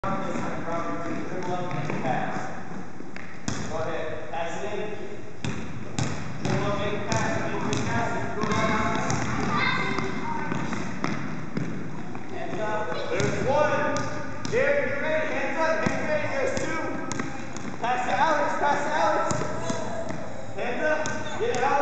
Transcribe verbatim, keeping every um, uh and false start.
Pass to Alex, pass to Alex. Hands up, get it out.